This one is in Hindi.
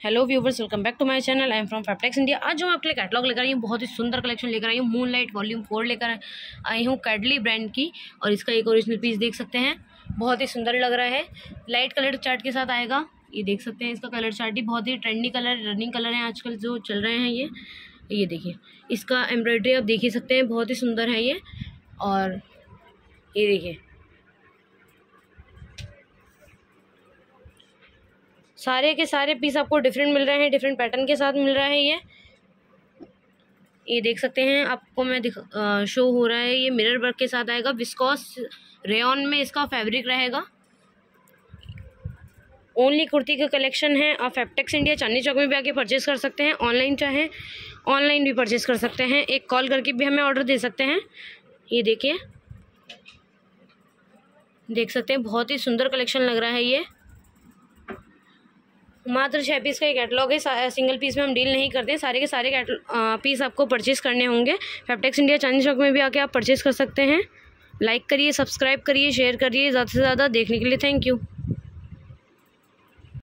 Hello viewers, welcome back to my channel. I am from Fabtex India. आज जो मैं आपके लिए कैटलॉग लेकर आई हूँ, बहुत ही सुंदर कलेक्शन लेकर आई हूँ। मूनलाइट वॉल्यूम 4 लेकर आई हूँ कैडली ब्रांड की, और इसका एक ओरिजिनल पीस देख सकते हैं, बहुत ही सुंदर लग रहा है। लाइट कलर चार्ट के साथ आएगा, ये देख सकते हैं। इसका कलर चार्ट ही बहुत ही ट्रेंडी कलर, रनिंग कलर है आजकल जो चल रहे हैं। ये देखिए, इसका एम्ब्रॉयडरी आप देख ही सकते हैं, बहुत ही सुंदर है ये। और ये देखिए, सारे के सारे पीस आपको डिफरेंट मिल रहे हैं, डिफरेंट पैटर्न के साथ मिल रहा है। ये देख सकते हैं, आपको मैं शो हो रहा है। ये मिरर वर्क के साथ आएगा, विस्कोस रेयॉन में इसका फैब्रिक रहेगा। ओनली कुर्ती का कलेक्शन है। आप फैब्टेक्स इंडिया चांदनी चौक में भी आके परचेज़ कर सकते हैं। ऑनलाइन चाहें ऑनलाइन भी परचेज़ कर सकते हैं, एक कॉल करके भी हमें ऑर्डर दे सकते हैं। ये देखिए, देख सकते हैं, बहुत ही सुंदर कलेक्शन लग रहा है। ये मात्र 6 पीस का कैटलॉग है, सिंगल पीस में हम डील नहीं करते। सारे के सारे पीस आपको परचेज करने होंगे। फैब्टेक्स इंडिया चांदनी चौक में भी आके आप परचेज कर सकते हैं। लाइक करिए, सब्सक्राइब करिए, शेयर करिए ज़्यादा से ज़्यादा। देखने के लिए थैंक यू।